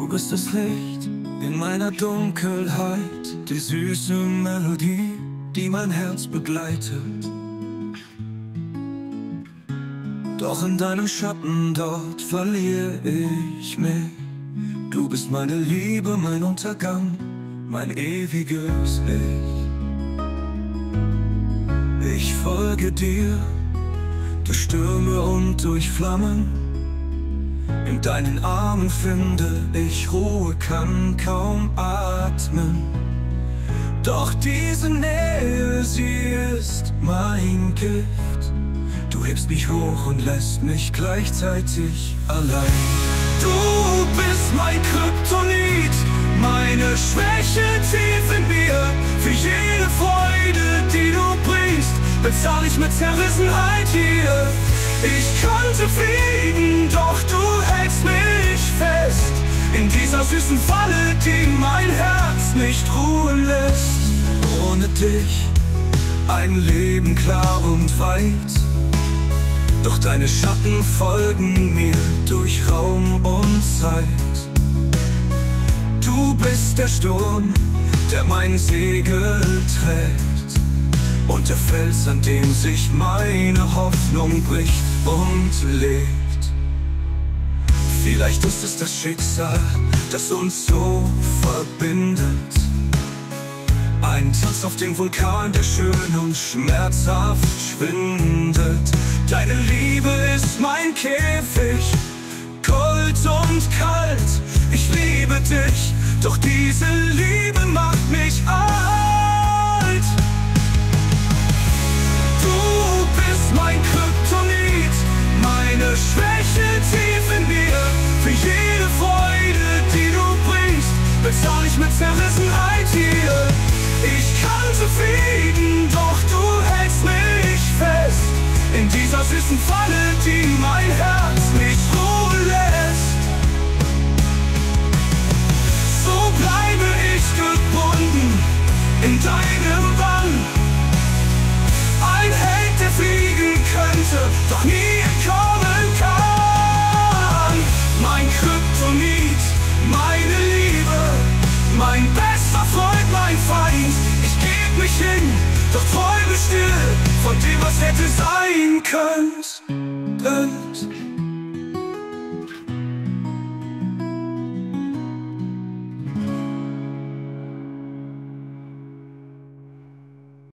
bist das Licht in meiner Dunkelheit, die süße Melodie, die mein Herz begleitet. Doch in deinem Schatten dort verliere ich mich. Du bist meine Liebe, mein Untergang, mein ewiges Licht. Ich folge dir durch Stürme und durch Flammen. In deinen Armen finde ich Ruhe, kann kaum atmen. Doch diese Nähe, sie ist mein Gift. Du hebst mich hoch und lässt mich gleichzeitig allein. Du bist mein Kryptonit, meine Schwäche tief in mir. Für jede Freude, die du bringst, bezahl ich mit Zerrissenheit hier. Ich könnte fliegen, doch du hältst mich fest in dieser süßen Falle, die mein Herz nicht ruhen lässt. Ohne dich ein Leben klar und weit, doch deine Schatten folgen mir durch Raum und Zeit. Du bist der Sturm, der mein Segel trägt, und der Fels, an dem sich meine Hoffnung bricht und lebt. Vielleicht ist es das Schicksal, das uns so verbindet. Ein Tanz auf dem Vulkan, der schön und schmerzhaft schwindet. Deine Liebe ist mein Käfig, Gold und kalt. Ich liebe dich, doch diese Liebe macht mich alt. Du bist mein Kryptonit, meine Schwäche tief in mir. Für jede Freude, die du bringst, bezahl ich mit Zerrissenheit hier. Ich könnte fliegen, doch du hältst mich fest in dieser süßen Falle, die mein Herz nicht ruhen lässt. So bleibe ich gebunden in deinem Bann. Ein Held, der fliegen könnte, doch nie entkommen kann. Mein Kryptonit, meine Liebe, mein bester Freund, mein Feind. Ich geb mich hin, doch träume still von dem, was hätte sein können.